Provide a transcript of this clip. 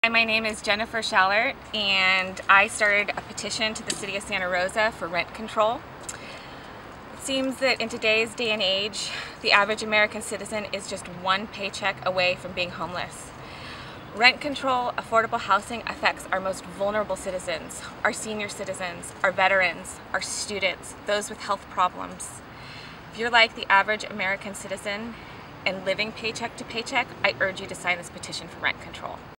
Hi, my name is Jennifer Schallert, and I started a petition to the city of Santa Rosa for rent control. It seems that in today's day and age, the average American citizen is just one paycheck away from being homeless. Rent control, affordable housing affects our most vulnerable citizens, our senior citizens, our veterans, our students, those with health problems. If you're like the average American citizen and living paycheck to paycheck, I urge you to sign this petition for rent control.